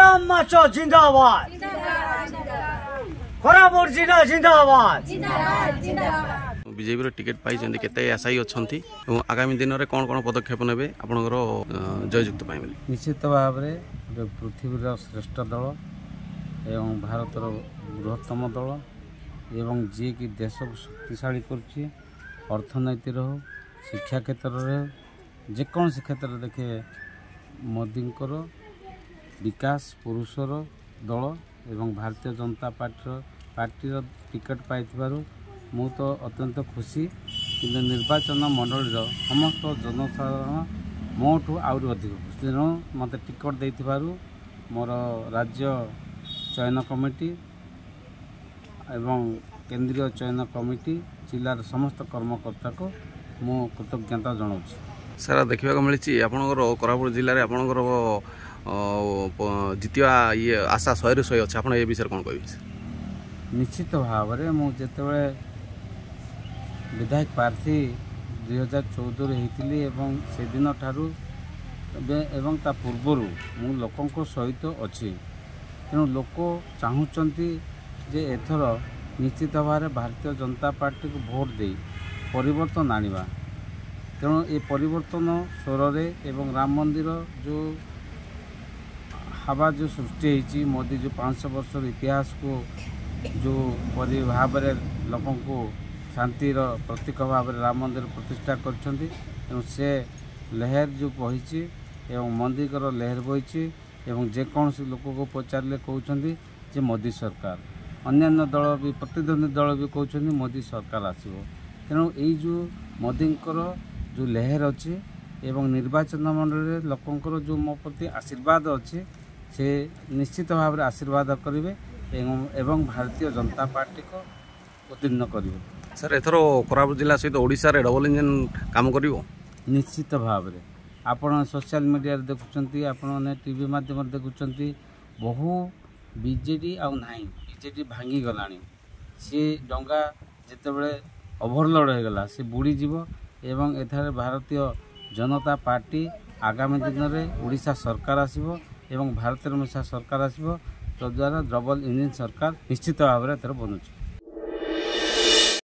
Ram macho जिंदाबाद, कोरापुट जिला जिंदाबाद। बीजेपी टिकेट पाई केते आशायी अच्छी आगामी दिन में कौन कौन पदक्षेप ने आपंकर जययुक्त निश्चित भाव में पृथ्वीर श्रेष्ठ दल एवं भारतर बृहत्तम दल एवं जी की देश को शक्तिशाली करुच्ची अर्थनैतिक हो शिक्षा क्षेत्र में जेकोसी क्षेत्र देखिए मोदी विकास पुरुषर दल एवं भारतीय जनता पार्टीर टिकेट पाई मु तो अत्यंत खुशी कि निर्वाचन मंडल समस्त जनसाधारण मोठू आउरी अधिक खुशी तेणु मत टिकट दे मोर राज्य चयन कमिटी एवं केंद्रीय चयन कमिटी जिलार समस्त कर्मकर्ता को मु कृतज्ञता जनाऊँ। सर देखा मिली आपंकर कोरापुट जिले में आपंकर जितिया ये आशा 100 ରୁ 100 अच्छे आप विषय कौन कह निश्चित भाव में मुझे विधायक प्रार्थी 2014 होती से दिन ठारू एवं ता पूर्वर मु लोकों सहित अच्छी तेणु लोक चाहूँगी जे एथर निश्चित भाव भारतीय जनता पार्टी को भोट दे परिवर्तन आनिबा तेणु ये परिवर्तन स्वर एवं राम मंदिर जो हवा जो सृष्टि होती मोदी जो 500 वर्ष इतिहास को जो भाव लोकों को शांतिर प्रतीक भाव राम मंदिर प्रतिष्ठा करछंती तेणु से लहर जो बही एवं मंदिर लहर बही एवं जेकोसी लोक को पचारे कहते जे मोदी सरकार अन्यान्य दल भी प्रतिद्वंदी दल भी कहते मोदी सरकार आसो तेणु यही जो मोदींकर जो लहर अच्छी एवं निर्वाचन मंडल लोकंर जो मो प्रति आशीर्वाद अच्छी से निश्चित भाव में आशीर्वाद करेंगे एवं भारतीय जनता पार्टी को उत्तीर्ण करेंगे। सर एथर कोरापुट जिला सहित ओडिशा रे डबल इंजन काम करिवो निश्चित भाव में आपण सोशल मीडिया देखुंत आपण टीवी माध्यम देखुंत बहु बीजेडी आ नहीं बीजेडी भांगी गला सी डंगा जितेबले ओभरलोड हो गला सी बुड़ी जीव एवं एथार भारतीय जनता पार्टी आगामी दिन में ओडिशा सरकार आसीबो एवं भारतीय मिशा सरकार आसीबो तद्वारा डबल इंजन सरकार निश्चित भाव में बनुची।